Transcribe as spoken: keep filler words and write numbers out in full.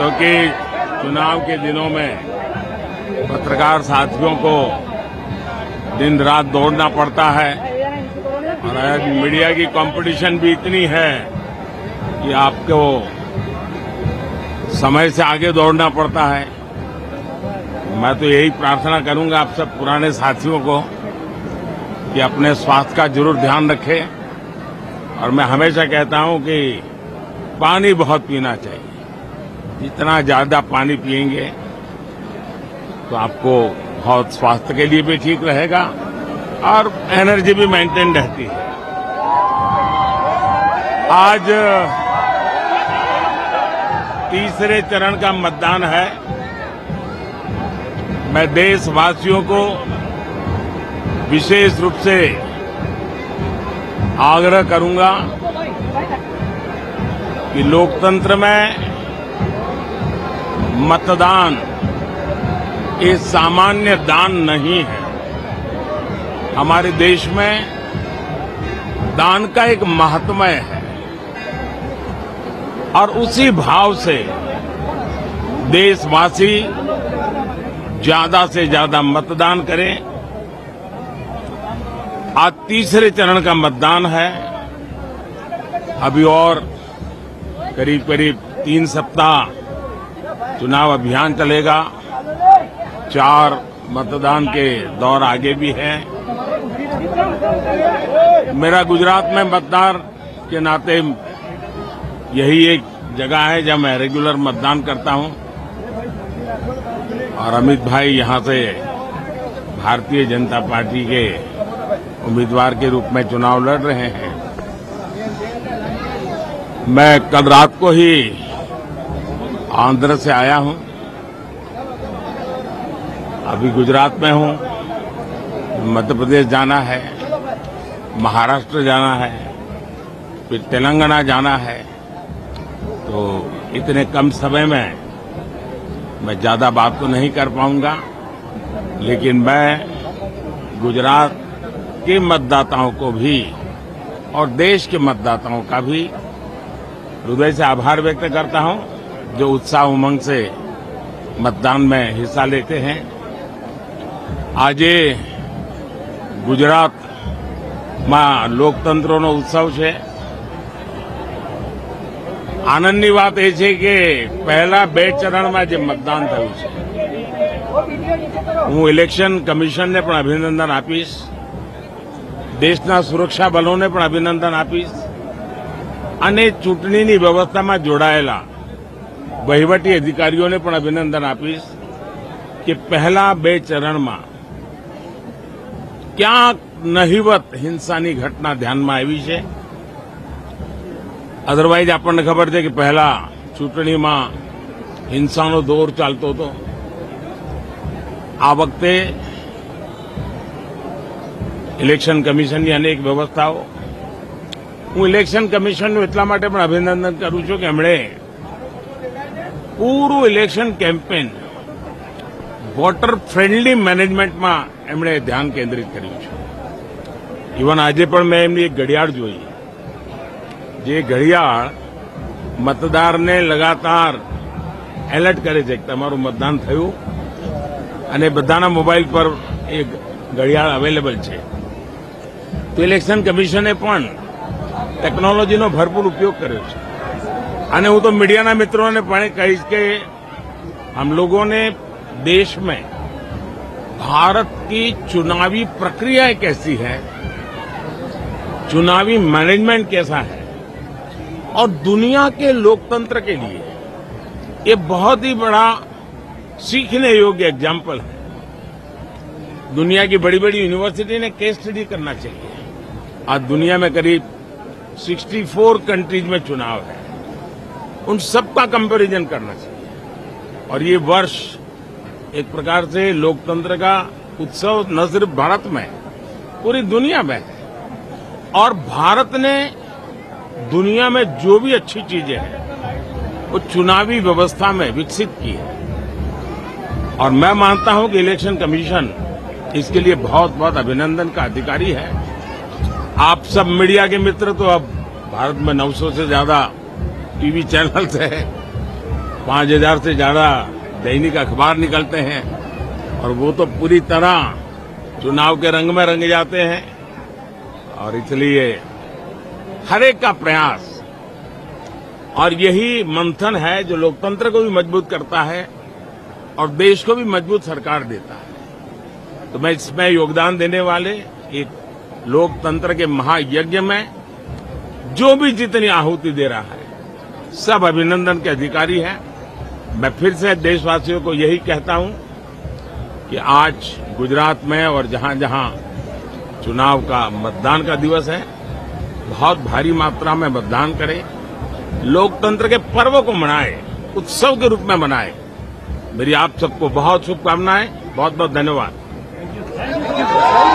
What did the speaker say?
क्योंकि चुनाव के दिनों में पत्रकार साथियों को दिन रात दौड़ना पड़ता है और आज मीडिया की कंपटीशन भी इतनी है कि आपको समय से आगे दौड़ना पड़ता है। मैं तो यही प्रार्थना करूंगा आप सब पुराने साथियों को कि अपने स्वास्थ्य का जरूर ध्यान रखें और मैं हमेशा कहता हूं कि पानी बहुत पीना चाहिए। जितना ज्यादा पानी पिएंगे तो आपको बहुत स्वास्थ्य के लिए भी ठीक रहेगा और एनर्जी भी मेंटेन रहती है। आज तीसरे चरण का मतदान है। मैं देशवासियों को विशेष रूप से आग्रह करूंगा कि लोकतंत्र में मतदान ये सामान्य दान नहीं है। हमारे देश में दान का एक महात्म्य है और उसी भाव से देशवासी ज्यादा से ज्यादा मतदान करें। आज तीसरे चरण का मतदान है। अभी और करीब करीब तीन सप्ताह चुनाव अभियान चलेगा। चार मतदान के दौर आगे भी हैं। मेरा गुजरात में मतदान के नाते यही एक जगह है जहां मैं रेगुलर मतदान करता हूं और अमित भाई यहां से भारतीय जनता पार्टी के उम्मीदवार के रूप में चुनाव लड़ रहे हैं। मैं कल रात को ही आंध्र से आया हूं, अभी गुजरात में हूं। मध्य प्रदेश जाना है, महाराष्ट्र जाना है, फिर तेलंगाना जाना है। तो इतने कम समय में मैं ज्यादा बात तो नहीं कर पाऊंगा, लेकिन मैं गुजरात के मतदाताओं को भी और देश के मतदाताओं का भी हृदय से आभार व्यक्त करता हूं जो उत्साह उमंग से मतदान में हिस्सा लेते हैं। आज गुजरात में लोकतंत्रનો उत्सव છે। આનંદની વાત એ છે કે પહેલા બે ચરણમાં જે મતદાન થયું છે, હું ઇલેક્શન કમિશનને પણ અભિનંદન આપીશ, દેશના સુરક્ષા બલોને પણ અભિનંદન આપીશ અને ચૂંટણીની વ્યવસ્થામાં જોડાયેલા વહીવટી અધિકારીઓને પણ અભિનંદન આપીશ કે પહેલા બે ચરણમાં ક્યાંક નહિવત હિંસાની ઘટના ધ્યાનમાં આવી છે। અધરવાઇઝ આપણને ખબર છે કે પહેલા ચૂંટણીમાં હિંસાનો દોર ચાલતો હતો। આ વખતે ઇલેક્શન કમિશનની અનેક વ્યવસ્થાઓ, હું ઇલેક્શન કમિશનનું એટલા માટે પણ અભિનંદન કરું છું કે એમણે પૂરું ઇલેક્શન કેમ્પેન વોટર ફ્રેન્ડલી મેનેજમેન્ટમાં એમણે ધ્યાન કેન્દ્રિત કર્યું છે। ઇવન આજે પણ મેં એમની એક ઘડિયાળ જોઈ, જે ઘડિયાળ મતદારને લગાતાર એલર્ટ કરે છે કે તમારું મતદાન થયું અને બધાના મોબાઈલ પર એ ઘડિયાળ અવેલેબલ છે। તો ઇલેક્શન કમિશને પણ ટેકનોલોજીનો ભરપૂર ઉપયોગ કર્યો છે અને હું તો મીડિયાના મિત્રોને પણ કહીશ કે हम लोगों ने देश में भारत की चुनावी प्रक्रिया कैसी है, चुनावी मैनेजमेंट कैसा है और दुनिया के लोकतंत्र के लिए ये बहुत ही बड़ा सीखने योग्य एग्जाम्पल है। दुनिया की बड़ी बड़ी यूनिवर्सिटी ने केस स्टडी करना चाहिए। आज दुनिया में करीब चौंसठ कंट्रीज में चुनाव है, उन सबका कंपैरिजन करना चाहिए। और ये वर्ष एक प्रकार से लोकतंत्र का उत्सव न सिर्फ भारत में, पूरी दुनिया में है। और भारत ने दुनिया में जो भी अच्छी चीजें हैं वो चुनावी व्यवस्था में विकसित की है और मैं मानता हूं कि इलेक्शन कमीशन इसके लिए बहुत बहुत अभिनंदन का अधिकारी है। आप सब मीडिया के मित्र तो अब भारत में नौ सौ से ज्यादा टीवी चैनल्स है पांच हजार से ज्यादा दैनिक अखबार निकलते हैं और वो तो पूरी तरह चुनाव के रंग में रंग जाते हैं। और इसलिए हर एक का प्रयास और यही मंथन है जो लोकतंत्र को भी मजबूत करता है और देश को भी मजबूत सरकार देता है। तो मैं इसमें योगदान देने वाले एक लोकतंत्र के महायज्ञ में जो भी जितनी आहुति दे रहा है सब अभिनंदन के अधिकारी हैं। मैं फिर से देशवासियों को यही कहता हूं कि आज गुजरात में और जहां जहां चुनाव का मतदान का दिवस है बहुत भारी मात्रा में मतदान करें, लोकतंत्र के पर्व को मनाएं, उत्सव के रूप में मनाएं। मेरी आप सबको बहुत शुभकामनाएं। बहुत बहुत धन्यवाद।